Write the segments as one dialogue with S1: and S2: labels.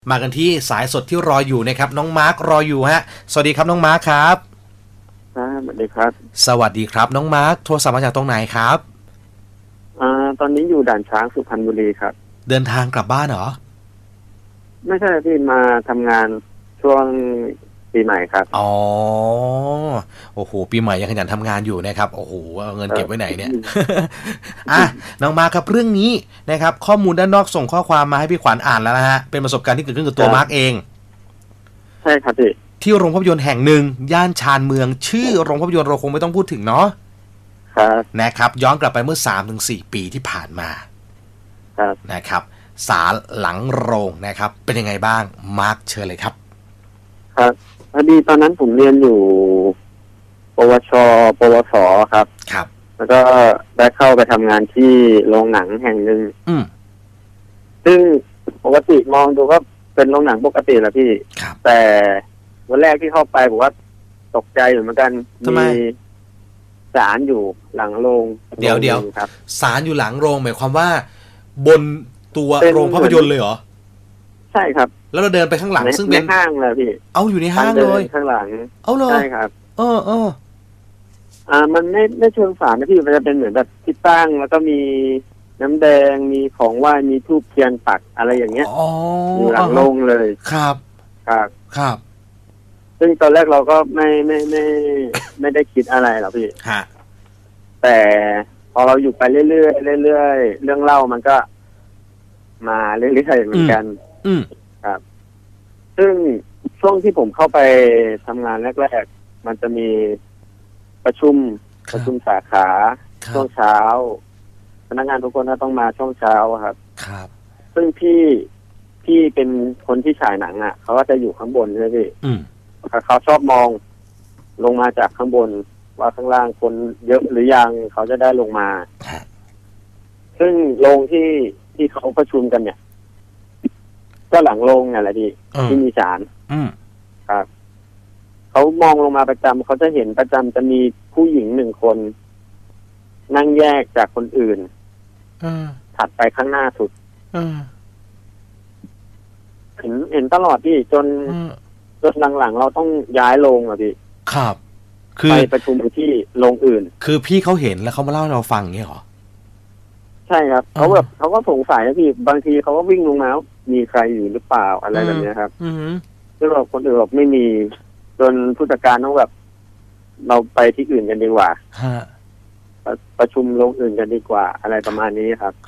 S1: มากันที่สายสดที่รออยู่นะครับน้องมาร์ครออยู่ฮะสวัสดีครับน้องมาร์คครับ
S2: สวัสดีครับ
S1: สวัสดีครับน้องมาร์คโทรศัพท์มาจากตรงไหนครับ
S2: ตอนนี้อยู่ด่านช้างสุพรรณบุรีครับ
S1: เดินทางกลับบ้านเหรอ
S2: ไม่ใช่พี่มาทำงานช่วงปีใหม่ครับ
S1: อ๋อโอ้โหปีใหม่ยังขยันทำงานอยู่นะครับโอ้โหเอาเงินเก็บไว้ไหนเนี่ย น้องมาร์คครับเรื่องนี้นะครับข้อมูลด้านนอกส่งข้อความมาให้พี่ขวัญอ่านแล้วนะฮะเป็นประสบการณ์ที่เกิดขึ้นกับตัวมาร์คเอง
S2: ใช่ครับพี่
S1: ที่โรงภาพยนตร์แห่งหนึ่งย่านชานเมืองชื่อโรงภาพยนตร์เราคงไม่ต้องพูดถึงเนาะ
S2: ครับ
S1: นะครับย้อนกลับไปเมื่อ 3-4 ปีที่ผ่านมา
S2: ครับ
S1: นะครับศาลหลังโรงนะครับเป็นยังไงบ้างมาร์คเชิญเลยครับ
S2: ครับพอดีตอนนั้นผมเรียนอยู่ปวชปวสครับ
S1: ครับ
S2: แล้วก็ได้เข้าไปทำงานที่โรงหนังแห่งหนึ่งซึ่งปกติมองดูก็เป็นโรงหนังปกติแหละพี่แต่วันแรกที่เข้าไปผมว่าตกใจอยู่เหมือนกันมีศาลอยู่หลังโรง
S1: เดี๋ยว
S2: ครับ
S1: ศาลอยู่หลังโรงหมายความว่าบนตัวโรงภาพยนตร์เลยเหรอ
S2: ใช่ครับ
S1: แล้วเราเดินไปข้างหลังซึ่งเป็น
S2: ห้างเลยพี่
S1: เอาอยู่ในห้างเลย
S2: ข้างหลัง
S1: เอาเลย
S2: ใช่ครับ
S1: มัน
S2: ไม่เชิงศาลนะพี่มันจะเป็นเหมือนแบบที่ตั้งแล้วก็มีน้ำแดงมีของไหว้มีธูปเทียนปักอะไรอย่างเงี้ยอยู่หลังโรงเลย
S1: ครับ
S2: ครับซึ่งตอนแรกเราก็ไม่ได้คิดอะไรหรอกพี่แต่พอเราอยู่ไปเรื่อยๆเรื่อยๆเรื่องเล่ามันก็มาเรื่อยๆเหมือนกันครับซึ่งช่วงที่ผมเข้าไปทำงานแรกๆมันจะมีประชุมสาขาช่วงเช้าพนักงานทุกคนต้องมาช่วงเช้าครับซึ่งพี่เป็นคนที่ฉายหนังอ่ะเขาก็จะอยู่ข้างบนใช่ไหมพี่เขาชอบมองลงมาจากข้างบนว่าข้างล่างคนเยอะหรือยังเขาจะได้ลงมาซึ่งโรงที่เขาประชุมกันเนี่ยก็หลังโรงไงแหละพี่ที่มีศาลครับเขามองลงมาประจำเขาจะเห็นประจำจะมีผู้หญิง1 คนนั่งแยกจากคนอื่นถัดไปข้างหน้าสุดเห็นตลอดพี่จนหลังๆเราต้องย้ายโรงอ่ะพี่
S1: ครับคือ
S2: ไปประชุมที่โรงอื่น
S1: คือพี่เขาเห็นแล้วเขามาเล่าให้เราฟังเงี้ยหรอ
S2: ใช่ครับเขาก็สงสัยนะพี่บางทีเขาก็วิ่งลงมามีใครอยู่หรือเปล่าอะไรแบบนี้ครับซึ่งเราคนอื่นบอกไม่มีจนผู้จัดการต้องแบบเราไปที่อื่นกันดีกว่าประชุมโรงอื่นกันดีกว่าอะไรประมาณนี้ครับ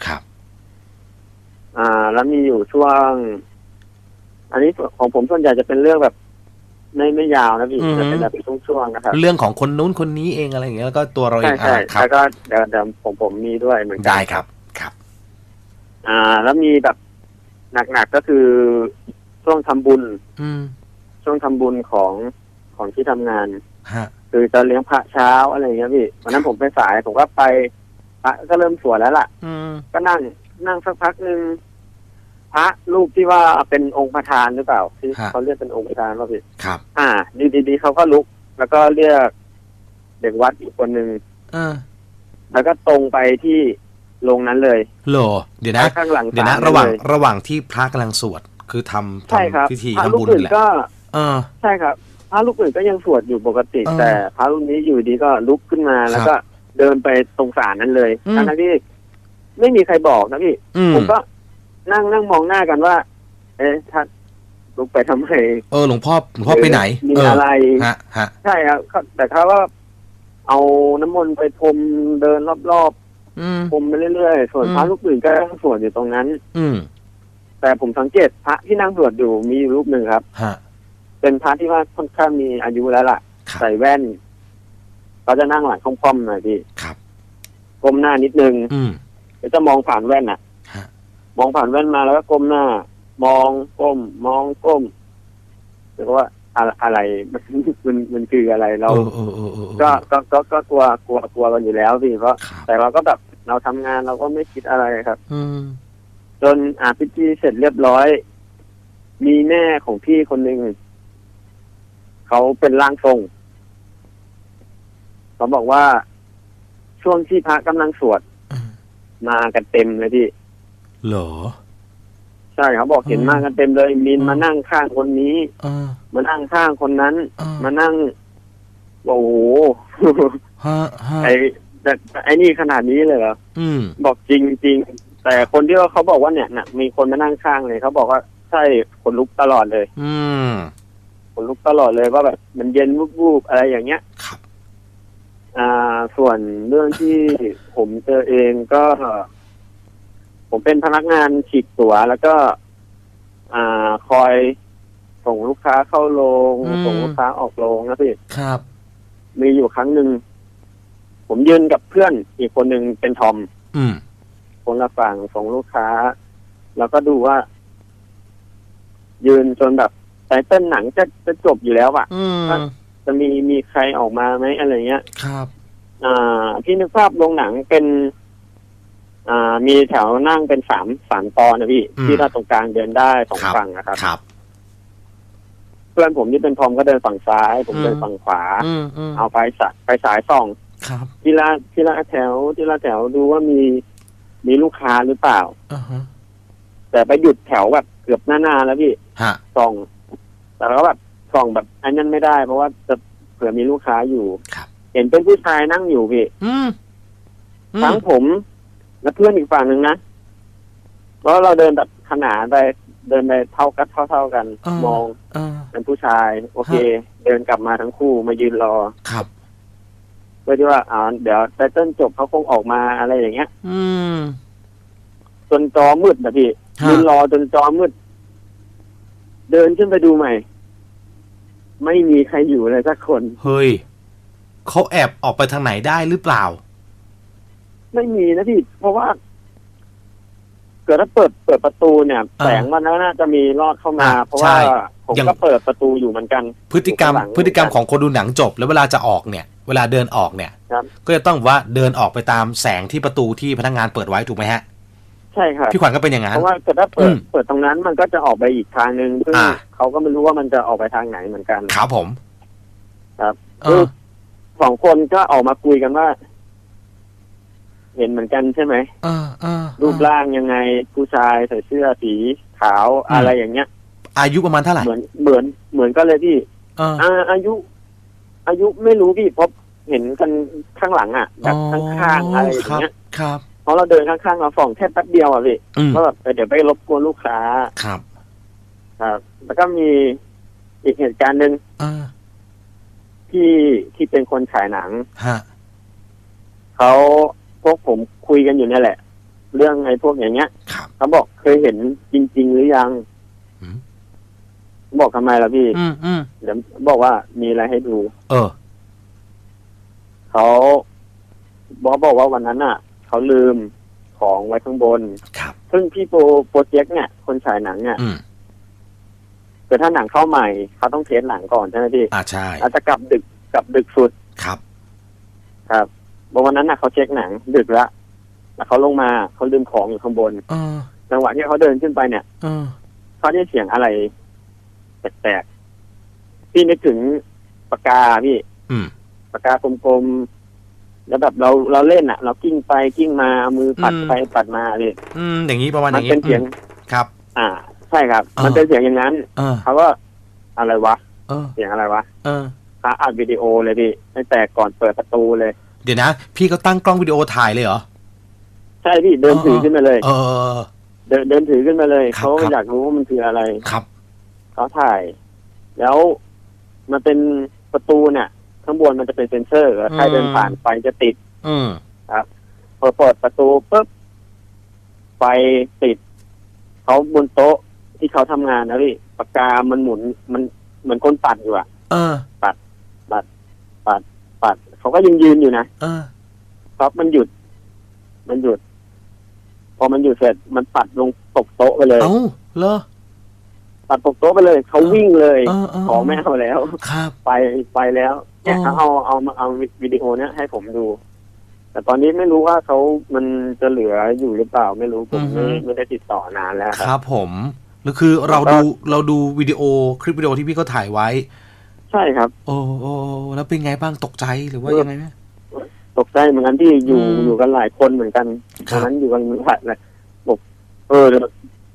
S2: แล้วมีอยู่ช่วงอันนี้ของผมส่วนใหญ่จะเป็นเรื่องแบบไม่ยาวนะพี่จะเป็นแบบช่วงๆนะครับ
S1: เรื่องของคนนู้นคนนี้เองอะไรอย่างเงี้ยแล้วก็ตัวเราเอง
S2: ใช่แล้วก็เดี๋ยวผมมีด้วยเหมือนกัน
S1: ได้ครับ
S2: แล้วมีแบบหนักๆก็คือช่วงทำบุญของที่ทำงานคือจะเลี้ยงพระเช้าอะไรอย่างเงี้ยพี่วันนั้นผมไปสายผมก็ไปพระก็เริ่มสวดแล้วล่ะก็นั่งสักพักนึงพระรูปที่ว่าเป็นองค์ประธานหรือเปล่าที่เขาเรียกเป็นองค์ประธานว่าพี่
S1: ครับ
S2: ดีเขาก็ลุกแล้วก็เรียกเด็กวัดอีกคนนึงแล้วก็ตรงไปที่โรงนั้นเลย
S1: เดี๋ยวนะ
S2: ข้างหลัง
S1: เดี๋ยวนะระหว่างที่พระกำลังสวดคือทำพิธีทำบุญแหละ
S2: ใช่ครับพระลูกอื่นก็ยังสวดอยู่ปกติแต่พระรูปนี้อยู่ดีก็ลุกขึ้นมาแล้วก็เดินไปตรงศาลนั้นเลยทั้งที่ไม่มีใครบอกนะพี่ผมก็นั่งมองหน้ากันว่าท่านลุกไปทำไม
S1: หลวงพ่อไปไหน
S2: มีอะไรใช่ครับแต่เขาว่าเอาน้ำมนต์ไปพรมเดินรอบๆพรมไปเรื่อยๆส่วนพระลูกอื่นก็นั่งสวดอยู่ตรงนั้นแต่ผมสังเกตพระที่นั่งสวดอยู่มีรูปหนึ่งครับเป็นพระที่ว่าค่อนข้างมีอายุแล้วล่ะใส่แว่นเขาจะนั่งหลังค่อมๆหน่อยพี่ก้มหน้านิดนึงแล้วจะมองผ่านแว่นมองผ่านแว่นมาแล้วก็ก้มหน้ามองก้มมองก้มหรือว่าอะไรมันคืออะไรเราก็กลัวกันอยู่แล้วพี่เพราะแต่เราก็แบบเราทำงานเราก็ไม่คิดอะไรครับจนพิธีเสร็จเรียบร้อยมีแม่ของพี่คนหนึ่งเขาเป็นร่างทรงเขาบอกว่าช่วงที่พระกำลังสวดมากันเต็มเลยพี่
S1: เหรอ
S2: ใช่เขาบอกเห็นมากันเต็มเลยมินมานั่งข้างคนนี้มานั่งข้างคนนั้นมานั่งโอ้โหไอ้นี่ขนาดนี้เลยเหรอบอกจริงแต่คนที่เขาบอกว่าเนี่ยมีคนมานั่งข้างเลยเขาบอกว่าใช่ขนลุกตลอดเลยขนลุกตลอดเลยว่าแบบมันเย็นวูบๆอะไรอย่างเงี้ยครับส่วนเรื่องที่ผมเจอเองก็ผมเป็นพนักงานฉีกตั๋วแล้วก็คอยส่งลูกค้าเข้าโรงส่งลูกค้าออกโรงนะพี่ครับมีอยู่ครั้งหนึ่งผมยืนกับเพื่อนอีกคนหนึ่งเป็นทอมคนละฝั่งส่งลูกค้าแล้วก็ดูว่ายืนจนแบบไตเติ้ลหนังจะจบอยู่แล้วอ่ะจะมีใครออกมาไหมอะไรเงี้ยครับพี่นึกภาพโรงหนังเป็นมีแถวนั่งเป็นสามตอนนะพี่ที่ถ้าตรงกลางเดินได้สองฝั่งนะครับเพื่อนผมที่เป็นทอมก็เดินฝั่งซ้ายผมเดินฝั่งขวาเอาไฟสายส่องทีละแถวดูว่ามีลูกค้าหรือเปล่าแต่ไปหยุดแถวแบบเกือบหน้าแล้วพี่ส่องแต่ก็แบบส่องแบบอันนั้นไม่ได้เพราะว่าจะเผื่อมีลูกค้าอยู่เห็นเป็นผู้ชายนั่งอยู่พี่ทั้งผมและเพื่อนอีกฝั่งหนึ่งนะเพราะเราเดินแบบขนานไปเดินไปเท่ากันมองเป็นผู้ชายโอเคเดินกลับมาทั้งคู่มายืนรอครับเพื่อที่ว่าเดี๋ยวไตเติ้ลจบเขาคงออกมาอะไรอย่างเงี้ยจนจอมืดนะพี่ยืนรอจนจอมืดเดินขึ้นไปดูใหม่ไม่มีใครอยู่เลยสักคน
S1: เฮ้ยเขาแอบออกไปทางไหนได้หรือเปล่า
S2: ไม่มีนะพี่เพราะว่าเกิดถ้าเปิดประตูเนี่ยแสงมันน่าจะมีรอดเข้ามาเพราะว่าผมก็เปิดประตูอยู่เหมือนกัน
S1: พฤติกรรมของคนดูหนังจบแล้วเวลาจะออกเนี่ยเวลาเดินออกเนี่ยก็จะต้องว่าเดินออกไปตามแสงที่ประตูที่พนักงานเปิดไว้ถูกไหมฮะ
S2: ใช่ครับ
S1: พี่ขวัญก็เป็นอย่างนั้น
S2: เพราะว่าเกิดถ้าเปิดตรงนั้นมันก็จะออกไปอีกทางนึงซึ่งเขาก็ไม่รู้ว่ามันจะออกไปทางไหนเหมือนกัน
S1: ครับผม
S2: ครับสองคนก็ออกมาคุยกันว่าเห็นเหมือนกันใช่ไหมรูปร่างยังไงผู้ชายใส่เสื้อสีขาวอะไรอย่างเงี้ย
S1: อายุประมาณเท่าไหร่
S2: เหมือนกันเลยพี่อายุไม่รู้พี่เพราะเห็นกันข้างหลังแบบข้างๆอะไรอย่างเงี้ย
S1: ครับ
S2: เพราะเราเดินข้างๆเราส่องแค่แป๊บเดียวพี่เพราะแบบเดี๋ยวไปรบกวนลูกค้า
S1: ครับ
S2: แล้วก็มีอีกเหตุการณ์หนึ่งที่เป็นคนขายหนังเขาพวกผมคุยกันอยู่นี่แหละเรื่องไอ้พวกอย่างเงี้ยเขาบอกเคยเห็นจริงๆหรือยังบอกทำไมล่ะพี่เดี๋ยวบอกว่ามีอะไรให้ดูเขาบอกว่าวันนั้นเขาลืมของไว้ข้างบนซึ่งพี่โปรเจกต์เนี่ยคนฉายหนังเนี่ยแต่ถ้าหนังเข้าใหม่เขาต้องเทสหนังก่อนใช่ไหมพี่
S1: ใช่
S2: อาจจะกลับดึกสุด
S1: ครับ
S2: วันนั้นเขาเช็คหนังดึกแล้วเขาลงมาเขาลืมของอยู่ข้างบนจังหวะที่เขาเดินขึ้นไปเนี่ยเขาได้เสียงอะไรแปลกๆพี่นึกถึงปากกาพี่ปากกากลมๆแล้วแบบเราเล่นเรากิ้งไปกิ้งมามือปัดไปปัดมาเลย
S1: อย่างนี้ประมาณอย่างนี้
S2: มันเป็นเสียง
S1: ครับ
S2: ใช่ครับมันเป็นเสียงอย่างนั้นเขาก็อะไรวะเสียงอะไรวะเขาอัดวิดีโอเลยพี่ตั้งแต่ก่อนเปิดประตูเลย
S1: เดี๋ยวนะพี่ก็ตั้งกล้องวิดีโอถ่ายเลยเหรอ
S2: ใช่พี่เดินถือขึ้นมาเลยเดินถือขึ้นมาเลยเขาอยากรู้ว่ามันคืออะไร
S1: ครับ
S2: เขาถ่ายแล้วมันเป็นประตูเนี่ยข้างบนมันจะเป็นเซ็นเซอร์ใครเดินผ่านไฟจะติดครับพอเปิดประตูปุ๊บไฟติดเขาบนโต๊ะที่เขาทำงานนะพี่ปากกามันหมุนมันเหมือนคนปัดอยู่ปัดเขาก็ยืนอยู่นะครับมันหยุดพอมันหยุดเสร็จมันปัดลงตกโต๊ะไปเลย
S1: เหรอ
S2: ปัดตกโต๊ะไปเลยเขาวิ่งเลยของไม่เอาแล้วไปแล้วเนี่ยเขาเอาวิดีโอเนี้ยให้ผมดูแต่ตอนนี้ไม่รู้ว่ามันจะเหลืออยู่หรือเปล่าไม่รู้ผมไม่ได้ติดต่อนานแล้ว
S1: ครับผมหรือคือเราดูวิดีโอคลิปวิดีโอที่พี่เขาถ่ายไว้
S2: ใช่ครับ
S1: โอ้แล้วเป็นไงบ้างตกใจหรือว่ายังไงไหม
S2: ตกใจเหมือนกันที่อยู่กันหลายคนเหมือนกันตอนนั้นอยู่กันหลายบอก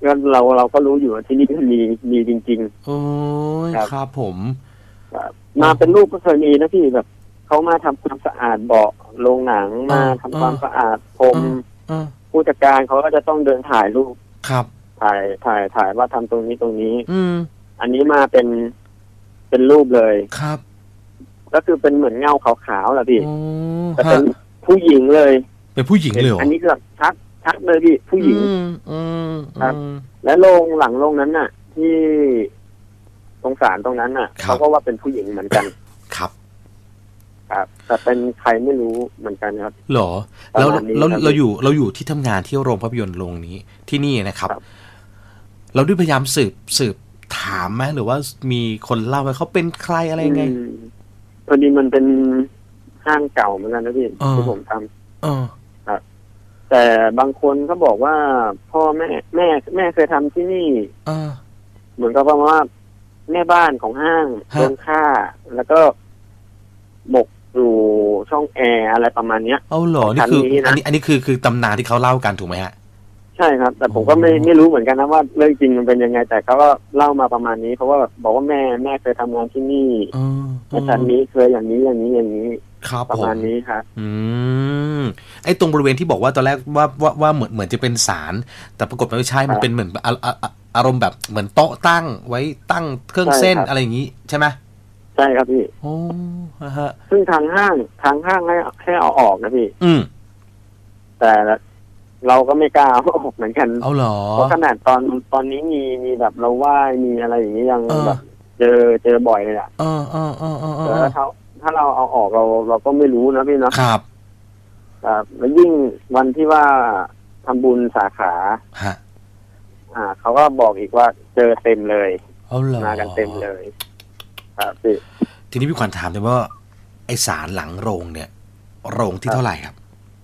S2: ก็เราก็รู้อยู่ว่าที่นี่มันมีจริง
S1: โอ้ยครับผม
S2: มาเป็นรูปก็เคยมีนะพี่แบบเขามาทำความสะอาดเบาะโรงหนังมาทำความสะอาดพรมผู้จัดการเขาก็จะต้องเดินถ่ายรูป
S1: ครับ
S2: ถ่ายว่าทำตรงนี้อันนี้มาเป็นรูปเลย
S1: ครับ
S2: ก็คือเป็นเหมือนเงาขาวๆแหละพี่แต่เป็นผู้หญิงเลย
S1: เป็นผู้หญิงเลยเหรอ
S2: อันนี้แบบชัดเลยพี่ผู้หญิงครับและโรงหลังโรงนั้นน่ะที่ตรงศาลตรงนั้นน่ะเขาก็ว่าเป็นผู้หญิงเหมือนกัน
S1: ครับ
S2: ครับแต่เป็นใครไม่รู้เหมือนกันครับ
S1: หรอแล้วเราอยู่ที่ทำงานที่โรงภาพยนตร์โรงนี้ที่นี่นะครับเราได้พยายามสืบถามไหมหรือว่ามีคนเล่าว่าเขาเป็นใครอะไรไง
S2: พอดีมันเป็นห้างเก่าเหมือนกันนะพี่ที่ผมทำครับแต่บางคนก็บอกว่าพ่อแม่เคยทำที่นี่เหมือนกับว่าแม่บ้านของห้างโดนฆ่าแล้วก็หมกอยู่ช่องแอร์อะไรประมาณเนี้ย
S1: เอาเหรอนี่คืออันนี้คือตำนานที่เขาเล่ากันถูกไหมฮะ
S2: ใช่ครับแต่ผมก็ไม่รู้เหมือนกันนะว่าเรื่องจริงมันเป็นยังไงแต่เขาก็เล่ามาประมาณนี้เพราะว่าบอกว่าแม่เคยทำงานที่นี่อาจารย์นี้เคยอย่างนี้ประมาณนี้ครับ
S1: ไอ้ตรงบริเวณที่บอกว่าตอนแรกว่าเหมือนจะเป็นศาลแต่ปรากฏไม่ใช่มันเป็นเหมือนอารมณ์แบบเหมือนโต๊ะตั้งไว้ตั้งเครื่องเส้นอะไรอย่างนี้ใช่ไหม
S2: ใช่ครับพี่
S1: โอ้ฮะ
S2: ซึ่งทางห้างให้เอาออกนะพี่แต่เราก็ไม่กล้าเอาออกเหมือนกัน
S1: เอาเหรอ
S2: เพราะขนาดตอนนี้มีแบบเราไหว้มีอะไรอย่างนี้ยังแบบเจอบ่อยเลยอ่ะแต่ถ้าเราเอาออกเราก็ไม่รู้นะพี่เนาะ
S1: ครับ
S2: แล้วยิ่งวันที่ว่าทำบุญสาขาเขาก็บอกอีกว่าเจอเต็มเลยมากันเต็มเลยครับพี่
S1: ทีนี้พี่ขวัญถามเลยว่าไอศาลหลังโรงเนี่ยโรงที่เท่าไหร่ครับ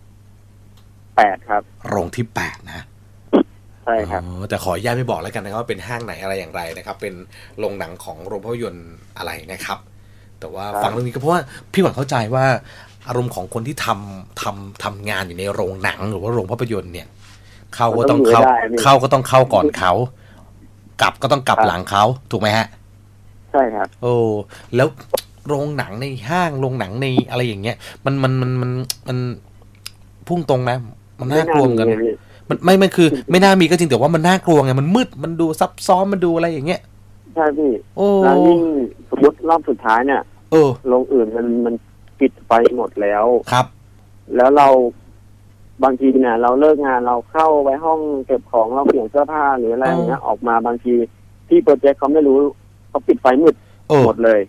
S2: 8ครับ
S1: โรงที่8นะ
S2: ใช่ครับ
S1: แต่ขออนุญาตไม่บอกแล้วกันนะครับว่าเป็นห้างไหนอะไรอย่างไรนะครับเป็นโรงหนังของโรงภาพยนตร์อะไรนะครับแต่ว่าฟังเรื่องนี้ก็เพราะว่าพี่หวังเข้าใจว่าอารมณ์ของคนที่ทำงานอยู่ในโรงหนังหรือว่าโรงภาพยนตร์เนี่ยเข้าก็ต้องเข้าก่อนเขากลับก็ต้องกลับหลังเขาถูกไหมฮะ
S2: ใช่ครับ
S1: โอ้แล้วโรงหนังในห้างโรงหนังในอะไรอย่างเงี้ยมันพุ่งตรงนะมันน่ากลัวกันมันคือไม่น่ามีก็จริงแต่ว่ามันน่ากลัวไงมันมืดมันดูซับซ้อนมันดูอะไรอย่างเงี้ย
S2: ใช่พี่แล้วยิ่งสมมติรอบสุดท้ายเนี่ยโรงอื่นมันปิดไฟหมดแล้ว
S1: ครับ
S2: แล้วเราบางทีเนี่ยเราเลิกงานเราเข้าไปห้องเก็บของเราเปลี่ยนเสื้อผ้าหรืออะไรอย่างเงี้ยออกมาบางทีที่โปรเจกต์เขาไม่รู้เขาปิดไฟมืดหมดเลย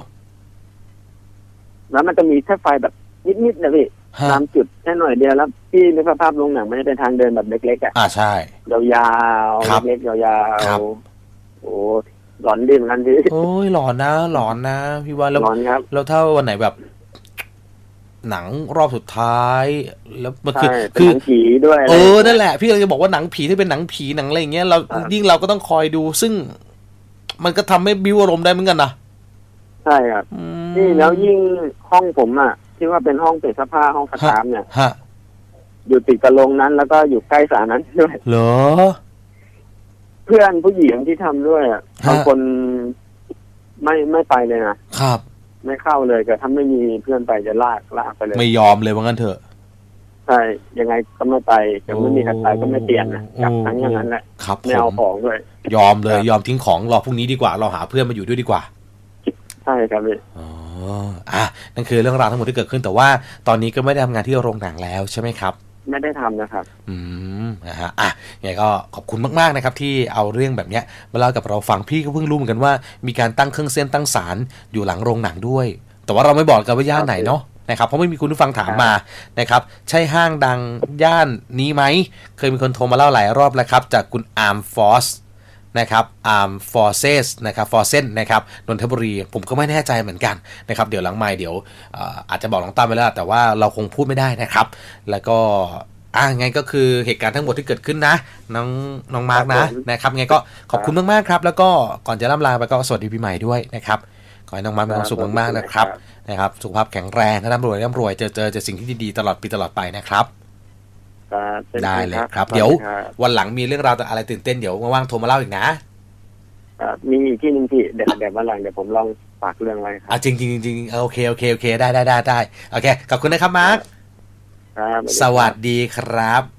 S2: แล้วมันจะมีแค่ไฟแบบนิดๆนะพี่ตามจุดแค่หน่อยเดียวแล้วพี่นึกภาพโรงหนังมันจะเป็นทางเดินแบบเล็กๆอ่ะ
S1: ใช่
S2: ยาวๆเล็กๆยาวๆโอ้หลอนดิเหมือนกันพี่
S1: โอ้ยหลอนนะพี่ว่าแล้วแล้วถ้าวันไหนแบบหนังรอบสุดท้ายแล้วมันคือ
S2: หนังผีด้วย
S1: นั่นแหละพี่เลยจะบอกว่าหนังผีที่เป็นหนังผีหนังอะไรอย่างเงี้ยเรายิ่งเราก็ต้องคอยดูซึ่งมันก็ทำให้บิ้วอารมณ์ได้เหมือนกันนะ
S2: ใช่ครับนี่แล้วยิ่งห้องผมอ่ะที่ว่าเป็นห้องเปลี่ยนเสื้อผ้าห้องสตาฟเนี่ยอยู่ติดกับโรงนั้นแล้วก็อยู่ใกล้ศาลนั้นด้วย
S1: เหรอ
S2: เพื่อนผู้หญิงที่ทำด้วยบางคนไม่ไปเลยนะครับไม่เข้าเลยแต่ถ้าไม่มีเพื่อนไปจะลากไปเลย
S1: ไม่ยอมเลยว่างั้นเถอะ
S2: ใช่ยังไงก็ไม่ไปจะไม่มีใครไปก็ไม่เปลี่ยนนะกับทั้งอย่างนั้นแหละไม่เอาของด้วย
S1: ยอมเลยยอมทิ้งของรอพรุ่งนี้ดีกว่าเราหาเพื่อนมาอยู่ด้วยดีกว่า
S2: ใช่ครับพี่
S1: นั่นคือเรื่องราวทั้งหมดที่เกิดขึ้นแต่ว่าตอนนี้ก็ไม่ได้ทำงานที่โรงหนังแล้วใช่ไหมครับ
S2: ไม่ได้ทำนะครับ
S1: นะฮะยังไงก็ขอบคุณมากๆนะครับที่เอาเรื่องแบบนี้มาเล่ากับเราฟังพี่ก็เพิ่งรู้เหมือนกันว่ามีการตั้งเครื่องเส้นตั้งศาลอยู่หลังโรงหนังด้วยแต่ว่าเราไม่บอกกันว่าย่านไหนเนาะนะครับเพราะไม่มีคุณผู้ฟังถามมานะครับใช่ห้างดังย่านนี้ไหมเคยมีคนโทรมาเล่าหลายรอบแล้วครับจากคุณอาร์มฟอสนะครับฟอร์เซสนะครับฟอร์เซนนะครับนนทบุรีผมก็ไม่แน่ใจเหมือนกันนะครับเดี๋ยวหลังไมค์เดี๋ยวอาจจะบอกน้องตั้มไปแล้วแต่ว่าเราคงพูดไม่ได้นะครับแล้วก็ไงก็คือเหตุการณ์ทั้งหมดที่เกิดขึ้นนะน้องมาร์กนะครับไงก็ขอบคุณมากๆครับแล้วก็ก่อนจะล่ำลาไปก็สวัสดีปีใหม่ด้วยนะครับขอให้น้องมาร์กมีความสุขมากๆนะครับสุขภาพแข็งแรงร่ำรวยเจอสิ่งที่ดีๆตลอดปีตลอดไปนะครับได้เลยครับเดี๋ยววันหลังมีเรื่องราวอะไรตื่นเต้นเดี๋ยวว่างๆโทรมาเล่าอีกนะ
S2: มีอีกที่นึงพี่เดี๋ยววันหลังเดี๋ยวผมลองฝากเรื่องไว้ครับ
S1: จริงจริงจริงโอเคได้โอเคขอบคุณนะครับมาร์คสวัสดีครับ